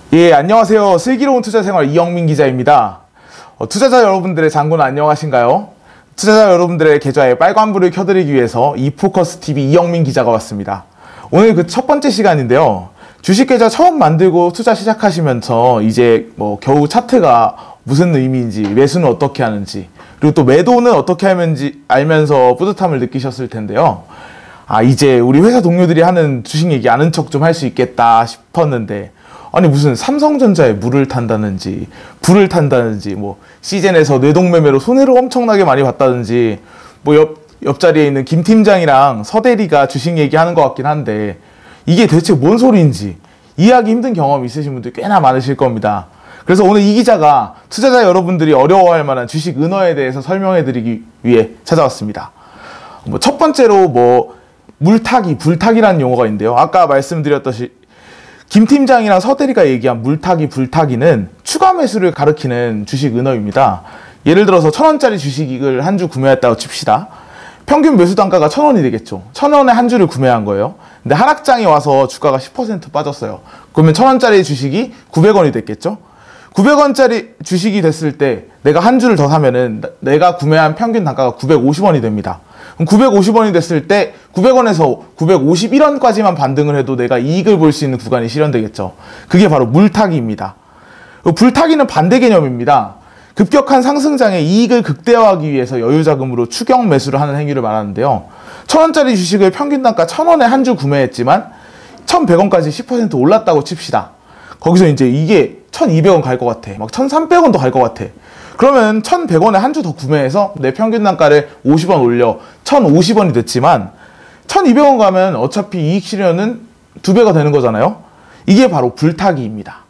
예, 안녕하세요. 슬기로운 투자생활 이영민 기자입니다. 투자자 여러분들의 장군 안녕하신가요? 투자자 여러분들의 계좌에 빨간불을 켜드리기 위해서 이포커스TV 이영민 기자가 왔습니다. 오늘 그 첫 번째 시간인데요. 주식계좌 처음 만들고 투자 시작하시면서 이제 겨우 차트가 무슨 의미인지, 매수는 어떻게 하는지, 그리고 또 매도는 어떻게 하는지 알면서 뿌듯함을 느끼셨을 텐데요. 이제 우리 회사 동료들이 하는 주식 얘기 아는 척 좀 할 수 있겠다 싶었는데, 아니 무슨 삼성전자에 물을 탄다는지 불을 탄다는지 시젠에서 뇌동매매로 손해를 엄청나게 많이 봤다든지 옆자리에 있는 김 팀장이랑 서 대리가 주식 얘기하는 것 같긴 한데 이게 대체 뭔 소리인지 이해하기 힘든 경험이 있으신 분들 꽤나 많으실 겁니다. 그래서 오늘 이 기자가 투자자 여러분들이 어려워할 만한 주식 은어에 대해서 설명해 드리기 위해 찾아왔습니다. 첫 번째로 물타기, 불타기라는 용어가 있는데요. 아까 말씀드렸듯이 김 팀장이랑 서 대리가 얘기한 물타기, 불타기는 추가 매수를 가리키는 주식 은어입니다. 예를 들어서 1,000원짜리 주식을 한 주 구매했다고 칩시다. 평균 매수 단가가 1,000원이 되겠죠. 1,000원에 한 주를 구매한 거예요. 근데 하락장이 와서 주가가 10% 빠졌어요. 그러면 1,000원짜리 주식이 900원이 됐겠죠. 900원짜리 주식이 됐을 때 내가 한 주를 더 사면은 내가 구매한 평균 단가가 950원이 됩니다. 그럼 950원이 됐을 때 900원에서 951원까지만 반등을 해도 내가 이익을 볼 수 있는 구간이 실현되겠죠. 그게 바로 물타기입니다. 불타기는 반대 개념입니다. 급격한 상승장에 이익을 극대화하기 위해서 여유자금으로 추격 매수를 하는 행위를 말하는데요. 1,000원짜리 주식을 평균 단가 1,000원에 한 주 구매했지만 1,100원까지 10% 올랐다고 칩시다. 거기서 이제 이게 1,200원 갈 것 같아. 1,300원도 갈 것 같아. 그러면 1,100원에 한 주 더 구매해서 내 평균 단가를 50원 올려 1,050원이 됐지만 1,200원 가면 어차피 이익 실현은 2배가 되는 거잖아요. 이게 바로 불타기입니다.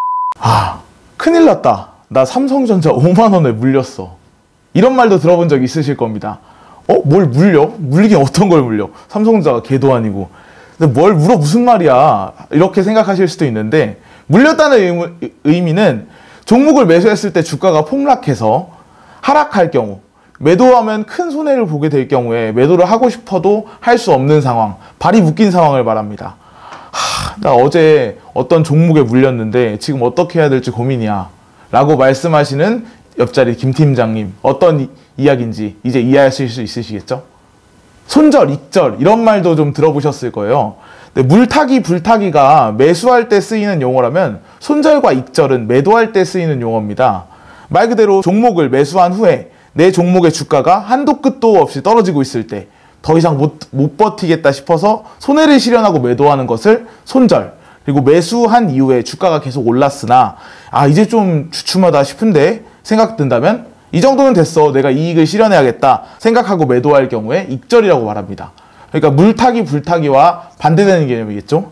큰일 났다. 나 삼성전자 5만원에 물렸어. 이런 말도 들어본 적 있으실 겁니다. 뭘 물려? 물리긴 어떤 걸 물려? 삼성전자가 걔도 아니고. 근데 뭘 물어 무슨 말이야? 이렇게 생각하실 수도 있는데 물렸다는 의미는 종목을 매수했을 때 주가가 폭락해서 하락할 경우, 매도하면 큰 손해를 보게 될 경우에 매도를 하고 싶어도 할 수 없는 상황, 발이 묶인 상황을 말합니다. 나 어제 어떤 종목에 물렸는데 지금 어떻게 해야 될지 고민이야 라고 말씀하시는 옆자리 김 팀장님, 어떤 이야기인지 이제 이해하실 수 있으시겠죠? 손절, 익절 이런 말도 좀 들어보셨을 거예요. 물타기, 불타기가 매수할 때 쓰이는 용어라면 손절과 익절은 매도할 때 쓰이는 용어입니다. 말 그대로 종목을 매수한 후에 내 종목의 주가가 한도 끝도 없이 떨어지고 있을 때 더 이상 못 버티겠다 싶어서 손해를 실현하고 매도하는 것을 손절, 그리고 매수한 이후에 주가가 계속 올랐으나 이제 좀 주춤하다 싶은데 생각든다면 이 정도는 됐어, 내가 이익을 실현해야겠다 생각하고 매도할 경우에 익절이라고 말합니다. 그러니까 물타기, 불타기와 반대되는 개념이겠죠.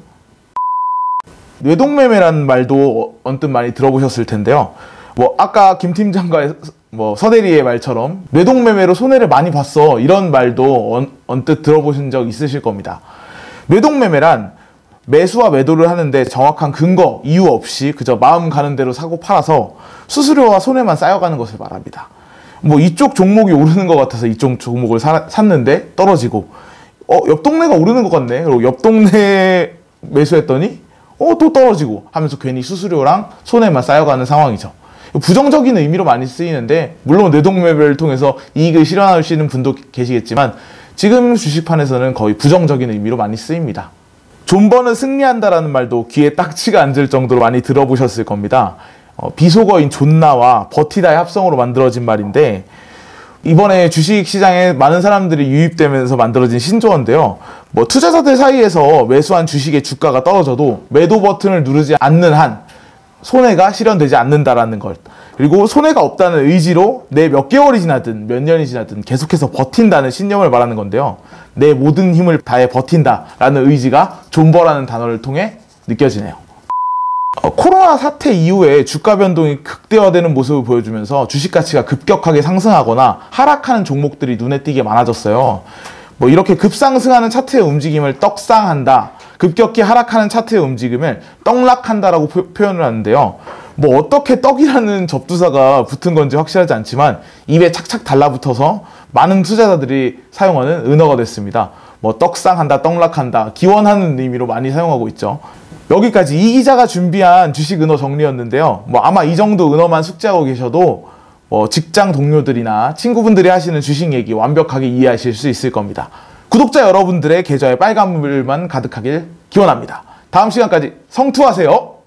뇌동매매라는 말도 언뜻 많이 들어보셨을 텐데요. 아까 김 팀장과 서 대리의 말처럼 뇌동매매로 손해를 많이 봤어 이런 말도 언뜻 들어보신 적 있으실 겁니다. 뇌동매매란 매수와 매도를 하는데 정확한 근거, 이유 없이 그저 마음 가는 대로 사고 팔아서 수수료와 손해만 쌓여가는 것을 말합니다. 이쪽 종목이 오르는 것 같아서 이쪽 종목을 샀는데 떨어지고 옆 동네가 오르는 것 같네. 그리고 옆 동네 매수했더니 또 떨어지고 하면서 괜히 수수료랑 손해만 쌓여가는 상황이죠. 부정적인 의미로 많이 쓰이는데 물론 뇌동매매를 통해서 이익을 실현하시는 분도 계시겠지만 지금 주식판에서는 거의 부정적인 의미로 많이 쓰입니다. 존버는 승리한다라는 말도 귀에 딱지가 앉을 정도로 많이 들어보셨을 겁니다. 비속어인 존나와 버티다의 합성으로 만들어진 말인데 이번에 주식시장에 많은 사람들이 유입되면서 만들어진 신조어인데요. 투자자들 사이에서 매수한 주식의 주가가 떨어져도 매도 버튼을 누르지 않는 한 손해가 실현되지 않는다라는 것, 그리고 손해가 없다는 의지로 내 몇 개월이 지나든 몇 년이 지나든 계속해서 버틴다는 신념을 말하는 건데요. 내 모든 힘을 다해 버틴다라는 의지가 존버라는 단어를 통해 느껴지네요. 코로나 사태 이후에 주가 변동이 극대화되는 모습을 보여주면서 주식 가치가 급격하게 상승하거나 하락하는 종목들이 눈에 띄게 많아졌어요. 이렇게 급상승하는 차트의 움직임을 떡상한다, 급격히 하락하는 차트의 움직임을 떡락한다라고 표현을 하는데요. 어떻게 떡이라는 접두사가 붙은 건지 확실하지 않지만 입에 착착 달라붙어서 많은 투자자들이 사용하는 은어가 됐습니다. 떡상한다, 떡락한다, 기원하는 의미로 많이 사용하고 있죠. 여기까지 이 기자가 준비한 주식 은어 정리였는데요. 뭐 아마 이 정도 은어만 숙지하고 계셔도 직장 동료들이나 친구분들이 하시는 주식 얘기 완벽하게 이해하실 수 있을 겁니다. 구독자 여러분들의 계좌에 빨간불만 가득하길 기원합니다. 다음 시간까지 성투하세요.